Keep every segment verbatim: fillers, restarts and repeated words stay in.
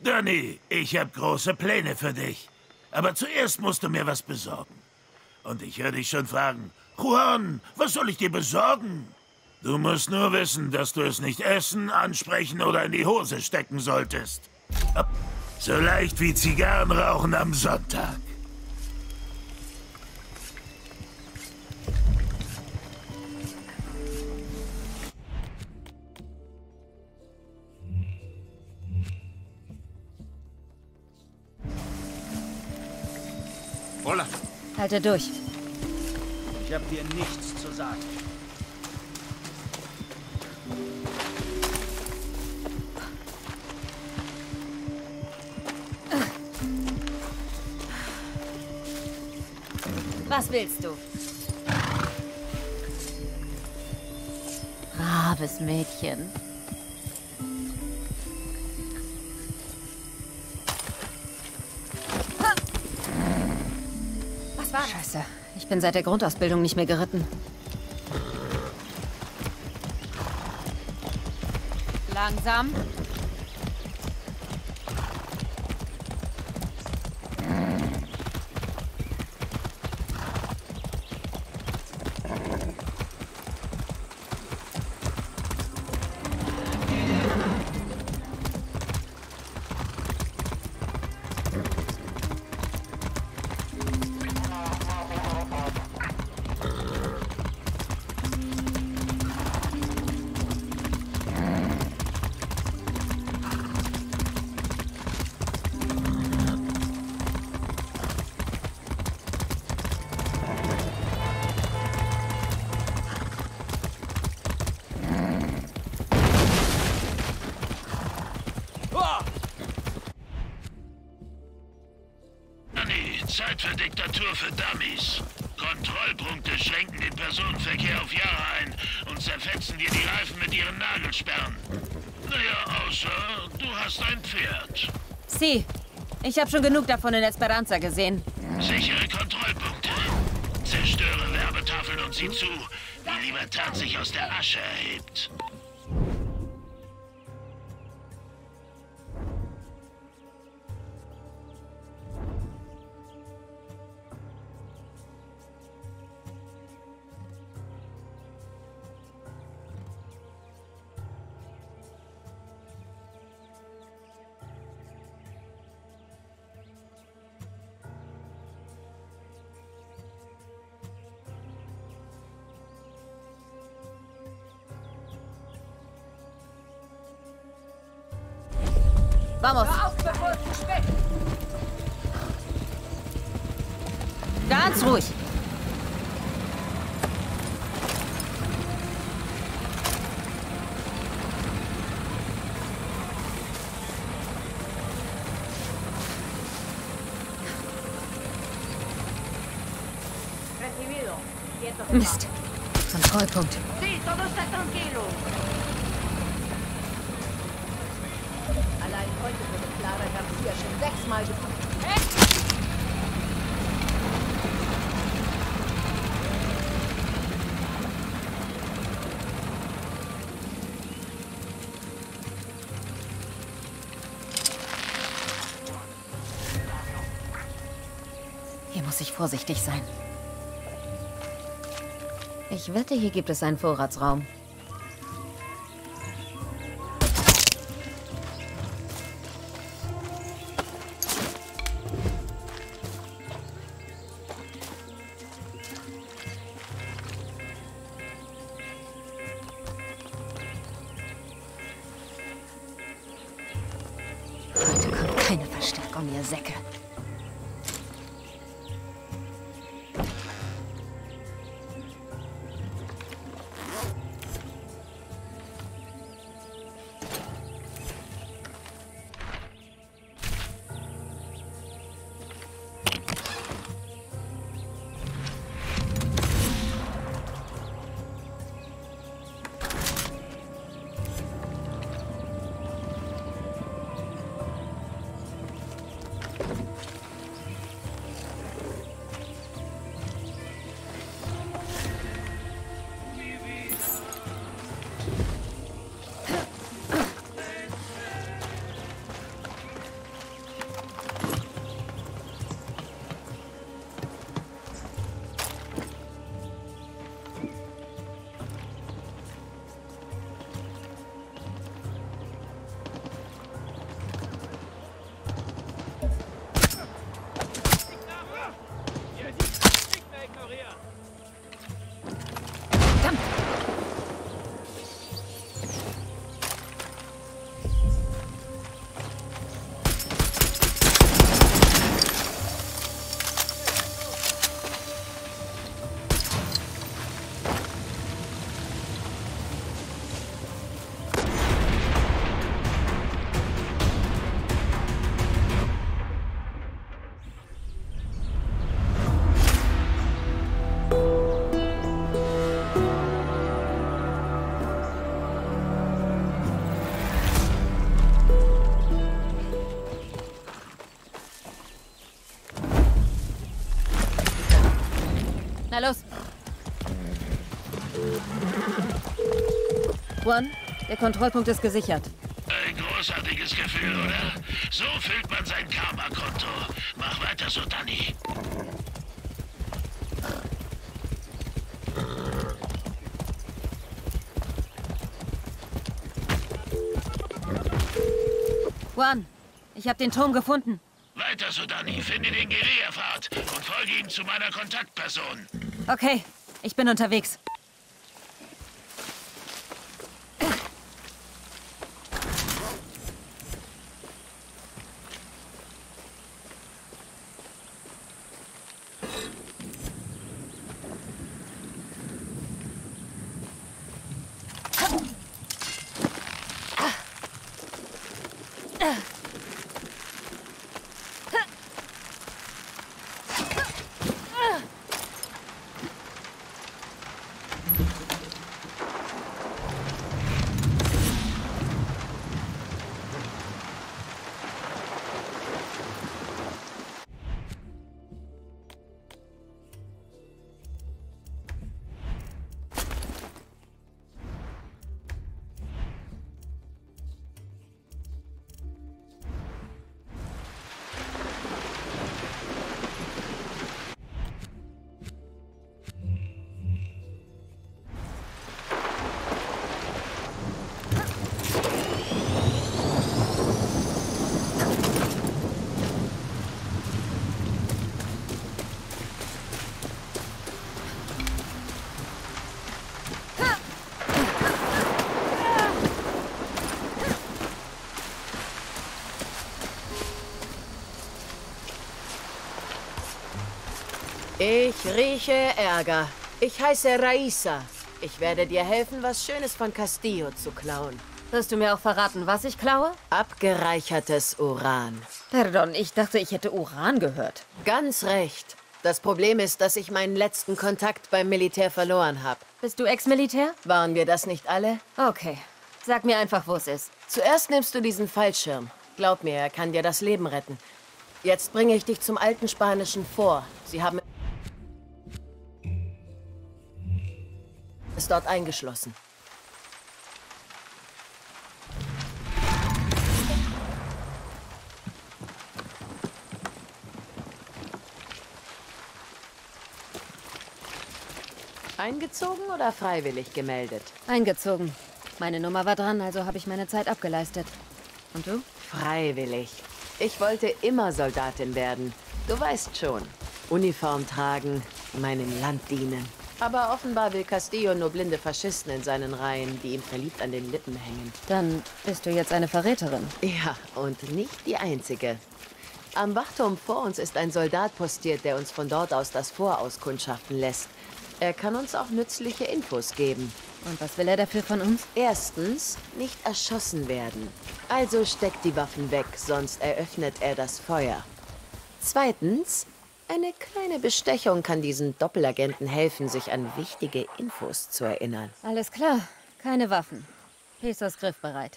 Danny, ich habe große Pläne für dich. Aber zuerst musst du mir was besorgen. Und ich höre dich schon fragen, Juan, was soll ich dir besorgen? Du musst nur wissen, dass du es nicht essen, ansprechen oder in die Hose stecken solltest. So leicht wie Zigarren rauchen am Sonntag. Hola. Halte durch. Ich habe dir nichts zu sagen. Was willst du? Braves Mädchen. Was war das? Scheiße. Ich bin seit der Grundausbildung nicht mehr geritten. Langsam. Zeit für Diktatur für Dummies. Kontrollpunkte schränken den Personenverkehr auf Jahre ein und zerfetzen dir die Reifen mit ihren Nagelsperren. Naja, außer du hast ein Pferd. Sie, ich habe schon genug davon in Esperanza gesehen. Sichere Kontrollpunkte. Zerstöre Werbetafeln und sieh zu, wie Libertad sich aus der Asche erhebt. Vamos. Ganz ruhig. Mist. Kontrollpunkt. Sí, todo está tranquilo. Allein heute wurde Clara Garcia schon sechsmal gefunden. Hey! Hier muss ich vorsichtig sein. Ich wette, hier gibt es einen Vorratsraum. Heute kommt keine Verstärkung, ihr Säcke. Na los. Juan, der Kontrollpunkt ist gesichert. Ein großartiges Gefühl, oder? So füllt man sein Karma-Konto. Mach weiter so, Danny. Juan, ich habe den Turm gefunden. Weiter so, Danny. Finde den Guerilla-Pfad und folge ihm zu meiner Kontaktperson. Okay, ich bin unterwegs. Ich rieche Ärger. Ich heiße Raisa. Ich werde dir helfen, was Schönes von Castillo zu klauen. Wirst du mir auch verraten, was ich klaue? Abgereichertes Uran. Pardon, ich dachte, ich hätte Uran gehört. Ganz recht. Das Problem ist, dass ich meinen letzten Kontakt beim Militär verloren habe. Bist du Ex-Militär? Waren wir das nicht alle? Okay. Sag mir einfach, wo es ist. Zuerst nimmst du diesen Fallschirm. Glaub mir, er kann dir das Leben retten. Jetzt bringe ich dich zum alten Spanischen Fort. Sie haben ist dort eingeschlossen. Eingezogen oder freiwillig gemeldet? Eingezogen. Meine Nummer war dran, also habe ich meine Zeit abgeleistet. Und du? Freiwillig. Ich wollte immer Soldatin werden. Du weißt schon. Uniform tragen, meinem Land dienen. Aber offenbar will Castillo nur blinde Faschisten in seinen Reihen, die ihm verliebt an den Lippen hängen. Dann bist du jetzt eine Verräterin. Ja, und nicht die einzige. Am Wachturm vor uns ist ein Soldat postiert, der uns von dort aus das Fort auskundschaften lässt. Er kann uns auch nützliche Infos geben. Und was will er dafür von uns? Erstens, nicht erschossen werden. Also steckt die Waffen weg, sonst eröffnet er das Feuer. Zweitens, eine kleine Bestechung kann diesen Doppelagenten helfen, sich an wichtige Infos zu erinnern. Alles klar. Keine Waffen. Pesos griffbereit.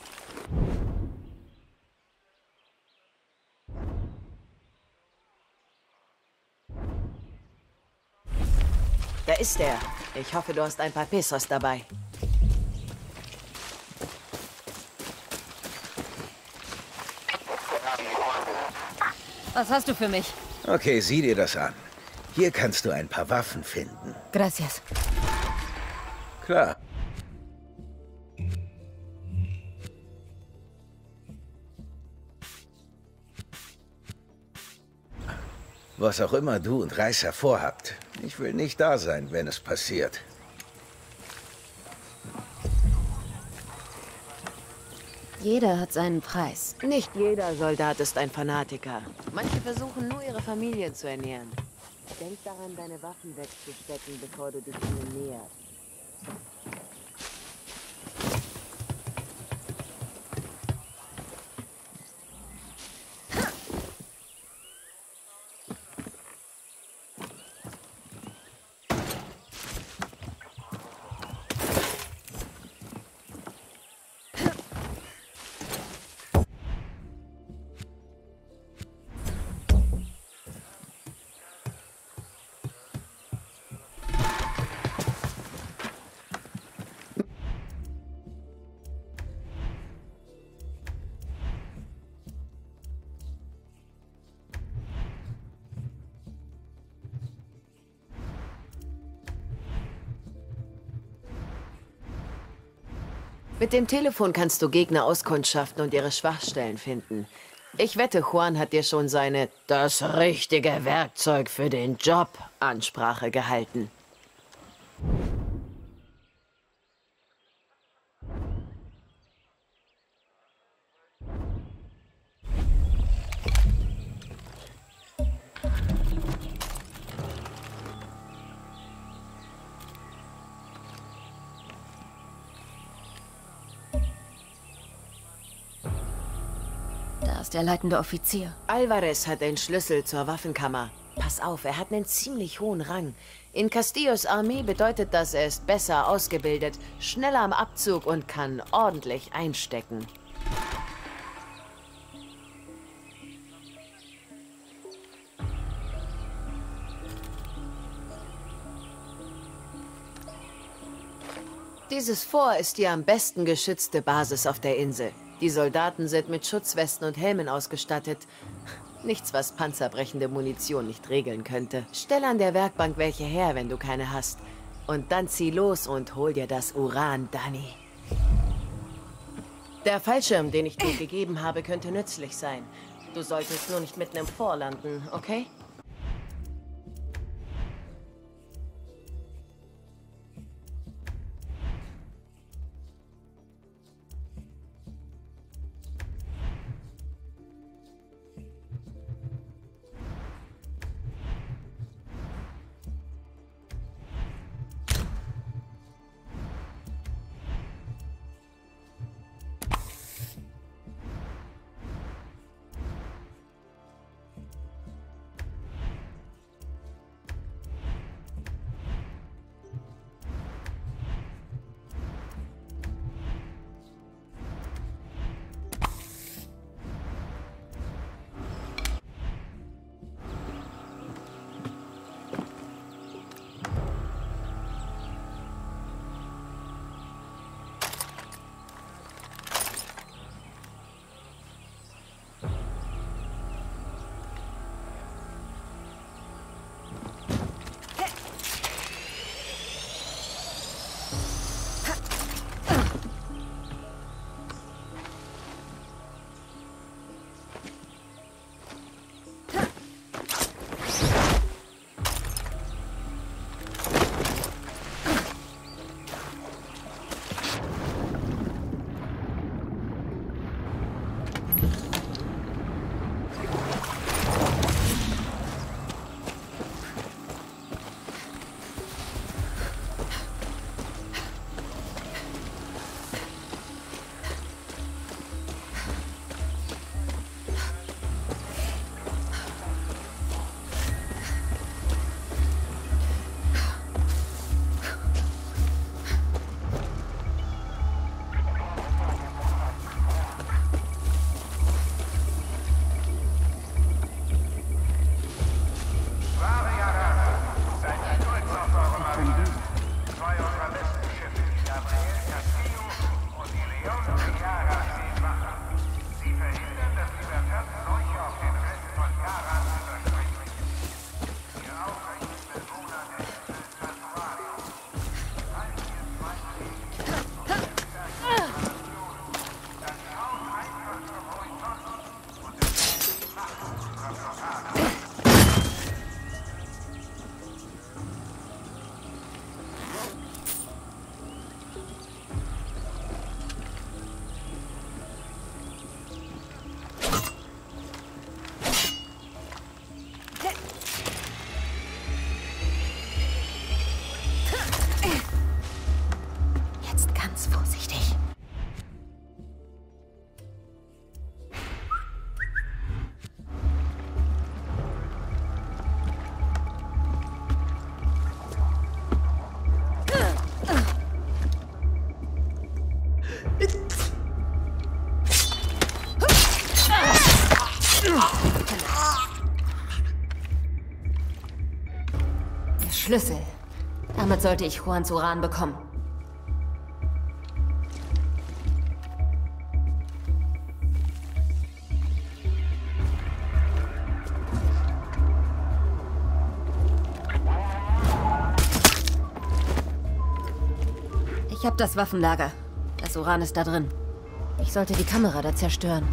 Da ist er. Ich hoffe, du hast ein paar Pesos dabei. Was hast du für mich? Okay, sieh dir das an. Hier kannst du ein paar Waffen finden. Gracias. Klar. Was auch immer du und Reißer vorhabt, ich will nicht da sein, wenn es passiert. Jeder hat seinen Preis. Nicht jeder Soldat ist ein Fanatiker. Manche versuchen nur, ihre Familien zu ernähren. Denk daran, deine Waffen wegzustecken, bevor du dich ihnen näherst. Mit dem Telefon kannst du Gegner auskundschaften und ihre Schwachstellen finden. Ich wette, Juan hat dir schon seine "das richtige Werkzeug für den Job" Ansprache gehalten. Da ist der leitende Offizier. Alvarez hat den Schlüssel zur Waffenkammer. Pass auf, er hat einen ziemlich hohen Rang. In Castillos Armee bedeutet das, er ist besser ausgebildet, schneller am Abzug und kann ordentlich einstecken. Dieses Fort ist die am besten geschützte Basis auf der Insel. Die Soldaten sind mit Schutzwesten und Helmen ausgestattet. Nichts, was panzerbrechende Munition nicht regeln könnte. Stell an der Werkbank welche her, wenn du keine hast. Und dann zieh los und hol dir das Uran, Dani. Der Fallschirm, den ich dir gegeben habe, könnte nützlich sein. Du solltest nur nicht mitten im Fort landen, okay? Schlüssel. Damit sollte ich Juans Uran bekommen. Ich habe das Waffenlager. Das Uran ist da drin. Ich sollte die Kamera da zerstören.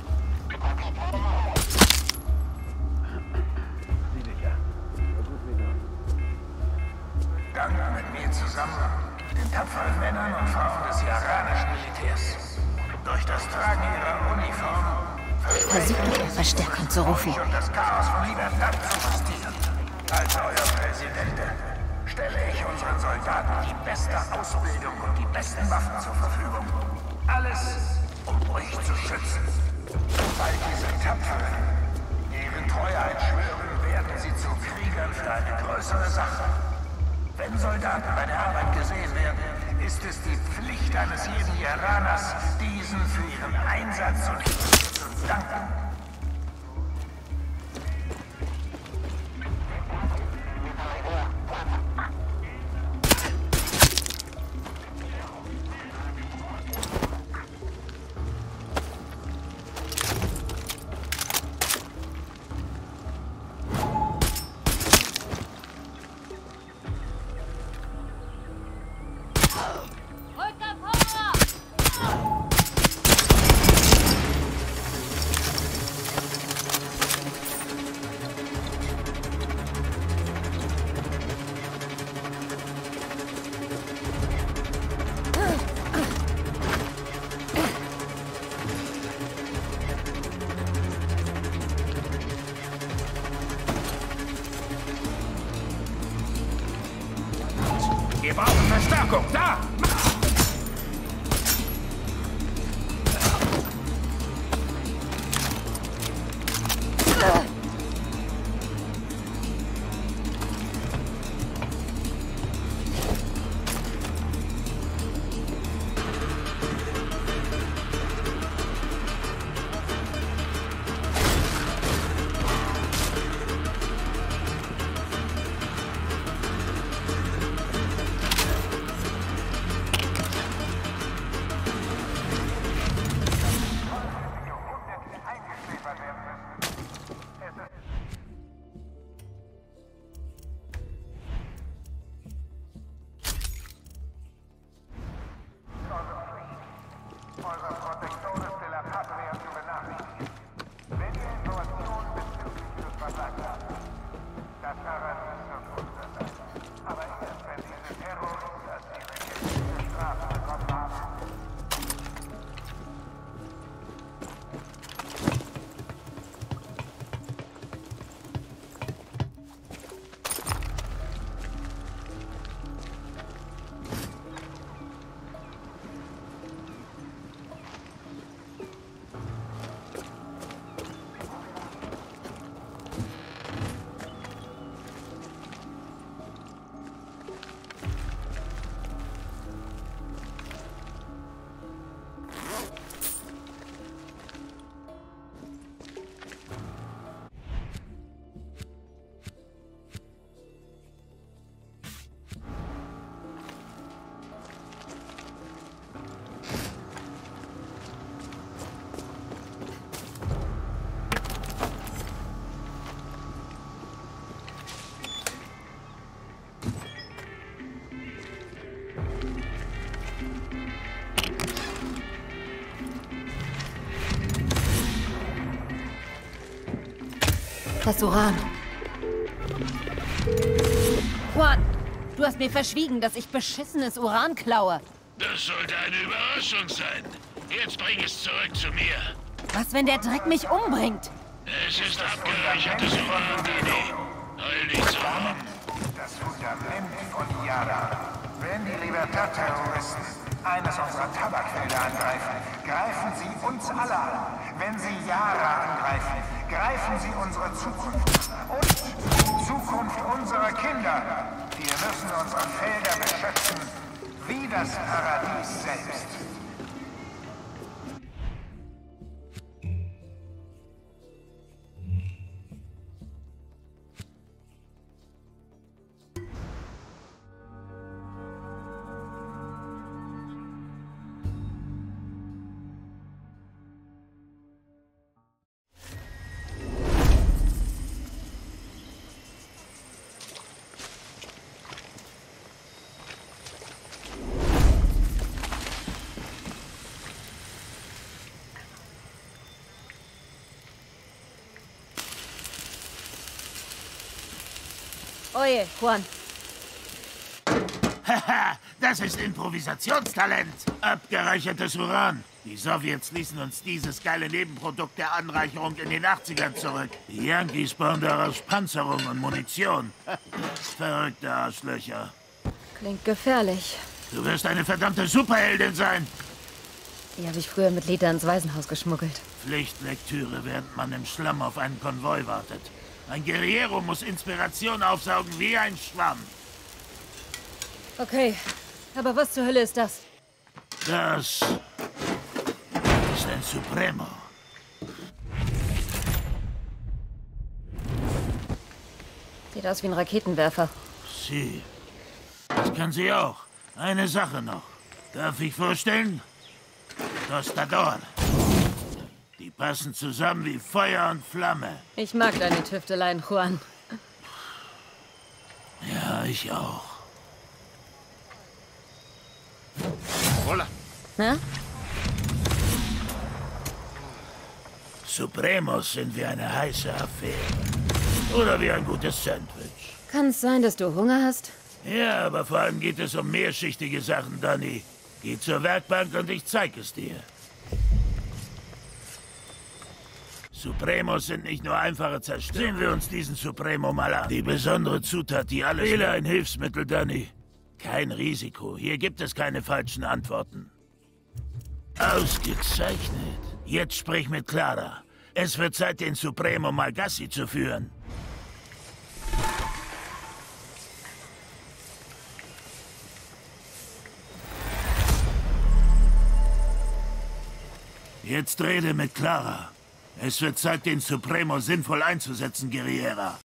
Danke mit mir zusammen, den tapferen Männern und Frauen des iranischen Militärs. Durch das Tragen ihrer Uniform Versucht ihr Verstärkung zu rufen. und das Chaos von Libertad zu justieren. Als euer Präsident stelle ich unseren Soldaten die beste Ausbildung und die besten Waffen zur Verfügung. Alles, um euch zu schützen. Weil diese Tapferen ihren Treueid schwören, werden sie zu Kriegern für eine größere Sache. Wenn Soldaten bei der Arbeit gesehen werden, ist es die Pflicht eines jeden Iraners, diesen für ihren Einsatz und zu danken. Wir brauchen Verstärkung! Da! Das Uran. Juan, du hast mir verschwiegen, dass ich beschissenes Uran klaue. Das sollte eine Überraschung sein. Jetzt bring es zurück zu mir. Was, wenn der Dreck mich umbringt? Es ist abgereichertes Uran, Danny. Heul dich zusammen. Das Fundament von Yara. Wenn die Libertad-Terroristen eines unserer Tabakfelder angreifen, greifen sie uns alle an. Wenn sie Yara angreifen, greifen sie unsere Zukunft an. Und die Zukunft unserer Kinder. Wir müssen unsere Felder beschützen, wie das Paradies selbst. Oje, Juan. Haha, das ist Improvisationstalent. Abgereichertes Uran. Die Sowjets ließen uns dieses geile Nebenprodukt der Anreicherung in den achtzigern zurück. Die Yankees bauen daraus Panzerung und Munition. Verrückte Arschlöcher. Klingt gefährlich. Du wirst eine verdammte Superheldin sein. Die habe ich früher mit Lita ins Waisenhaus geschmuggelt. Pflichtlektüre, während man im Schlamm auf einen Konvoi wartet. Ein Guerriero muss Inspiration aufsaugen wie ein Schwamm. Okay, aber was zur Hölle ist das? Das ist ein Supremo. Sieht aus wie ein Raketenwerfer. Sie. Das kann sie auch. Eine Sache noch. Darf ich vorstellen? Tostador. Die passen zusammen wie Feuer und Flamme. Ich mag deine Tüfteleien, Juan. Ja, ich auch. Hola. Na? Supremos sind wie eine heiße Affäre. Oder wie ein gutes Sandwich. Kann es sein, dass du Hunger hast? Ja, aber vor allem geht es um mehrschichtige Sachen, Donny. Geh zur Werkbank und ich zeig es dir. Supremos sind nicht nur einfache Zerstörer. Sehen wir uns diesen Supremo mal an. Die besondere Zutat, die alles... Wähle ein Hilfsmittel, Donny. Kein Risiko. Hier gibt es keine falschen Antworten. Ausgezeichnet. Jetzt sprich mit Clara. Es wird Zeit, den Supremo mal Gassi zu führen. Jetzt rede mit Clara. Es wird Zeit, den Supremo sinnvoll einzusetzen, Guerriera.